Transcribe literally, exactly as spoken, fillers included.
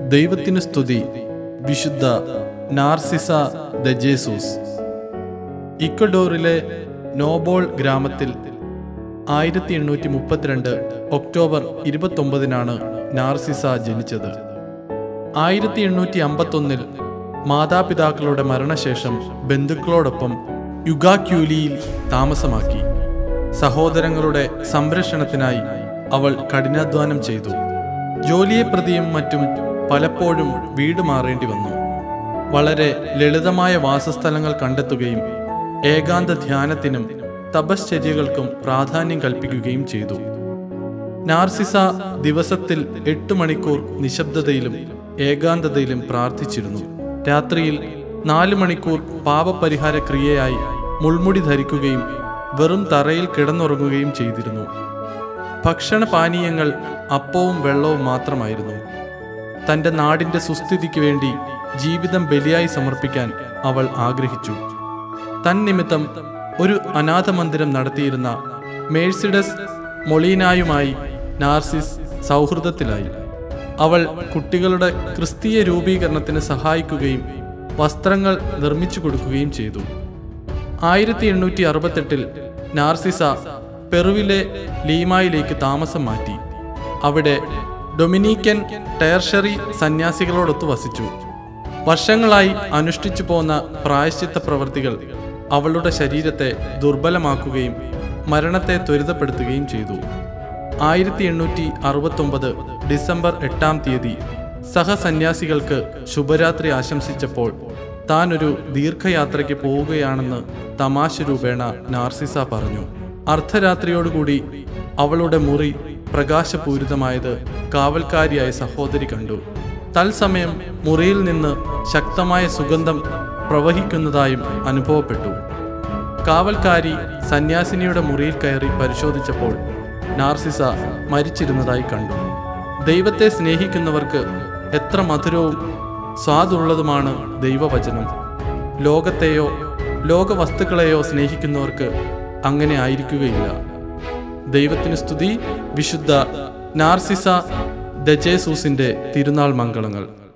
ദൈവത്തിന് സ്തുതി. വിശുദ്ധ നാർസിസ ദ ജേസൂസ്. ഇക്വഡോറിലെ നോബോൾ ഗ്രാമത്തിൽ ആയിരത്തി എണ്ണൂറ്റി മുപ്പത്തിരണ്ട് ഒക്ടോബർ ഇരുപത്തൊമ്പതിനാണ് നാർസിസ ജനിച്ചത്. ആയിരത്തി എണ്ണൂറ്റി അമ്പത്തൊന്നിൽ മാതാപിതാക്കളുടെ മരണശേഷം ബന്ധുക്കളോടൊപ്പം യുഗാക്യൂലിയിൽ താമസമാക്കി. സഹോദരങ്ങളുടെ സംരക്ഷണത്തിനായി അവൾ കഠിനാധ്വാനം ചെയ്തു. ജോലിയെ പ്രതിയും മറ്റും പലപ്പോഴും വീട് മാറേണ്ടി വന്നു. വളരെ ലളിതമായ വാസസ്ഥലങ്ങൾ കണ്ടെത്തുകയും ഏകാന്ത ധ്യാനത്തിനും തപശ്ചര്യകൾക്കും പ്രാധാന്യം കൽപ്പിക്കുകയും ചെയ്തു. നാർസിസ ദിവസത്തിൽ എട്ട് മണിക്കൂർ നിശബ്ദതയിലും ഏകാന്തതയിലും പ്രാർത്ഥിച്ചിരുന്നു. രാത്രിയിൽ നാല് മണിക്കൂർ പാപപരിഹാര ക്രിയയായി മുൾമുടി ധരിക്കുകയും വെറും തറയിൽ കിടന്നുറങ്ങുകയും ചെയ്തിരുന്നു. ഭക്ഷണപാനീയങ്ങൾ അപ്പവും വെള്ളവും മാത്രമായിരുന്നു. തൻ്റെ നാടിൻ്റെ സുസ്ഥിതിക്ക് വേണ്ടി ജീവിതം ബലിയായി സമർപ്പിക്കാൻ അവൾ ആഗ്രഹിച്ചു. തന്നിമിത്തം ഒരു അനാഥ മന്ദിരം നടത്തിയിരുന്ന മേഴ്സിഡസ് മൊളീനായുമായി നാർസിസ് സൗഹൃദത്തിലായി. അവൾ കുട്ടികളുടെ ക്രിസ്തീയ രൂപീകരണത്തിന് സഹായിക്കുകയും വസ്ത്രങ്ങൾ നിർമ്മിച്ചു കൊടുക്കുകയും ചെയ്തു. ആയിരത്തി എണ്ണൂറ്റി അറുപത്തെട്ടിൽ നാർസിസ പെറുവിലെ ലീമയിലേക്ക് താമസം മാറ്റി. അവിടെ ഡൊമിനിക്കൻ ടേർഷറി സന്യാസികളോടൊത്ത് വസിച്ചു. വർഷങ്ങളായി അനുഷ്ഠിച്ചു പോന്ന പ്രായശ്ചിത്ത പ്രവൃത്തികൾ അവളുടെ ശരീരത്തെ ദുർബലമാക്കുകയും മരണത്തെ ത്വരിതപ്പെടുത്തുകയും ചെയ്തു. ആയിരത്തി എണ്ണൂറ്റി അറുപത്തൊമ്പത് ഡിസംബർ എട്ടാം തീയതി സഹസന്യാസികൾക്ക് ശുഭരാത്രി ആശംസിച്ചപ്പോൾ താൻ ഒരു ദീർഘയാത്രയ്ക്ക് പോവുകയാണെന്ന് തമാശ രൂപേണ നാർസിസ പറഞ്ഞു. അർദ്ധരാത്രിയോടുകൂടി അവളുടെ മുറി പ്രകാശപൂരിതമായത് കാവൽക്കാരിയായ സഹോദരി കണ്ടു. തത്സമയം മുറിയിൽ നിന്ന് ശക്തമായ സുഗന്ധം പ്രവഹിക്കുന്നതായും അനുഭവപ്പെട്ടു. കാവൽക്കാരി സന്യാസിനിയുടെ മുറിയിൽ കയറി പരിശോധിച്ചപ്പോൾ നാർസിസ മരിച്ചിരുന്നതായി കണ്ടു. ദൈവത്തെ സ്നേഹിക്കുന്നവർക്ക് എത്ര മധുരവും സ്വാദുള്ളതുമാണ് ദൈവവചനം. ലോകത്തെയോ ലോകവസ്തുക്കളെയോ സ്നേഹിക്കുന്നവർക്ക് അങ്ങനെ ആയിരിക്കുകയില്ല. ദൈവത്തിന് സ്തുതി. വിശുദ്ധ നാർസിസ ദ ജേസൂസിന്റെ തിരുനാൾ മംഗളങ്ങൾ.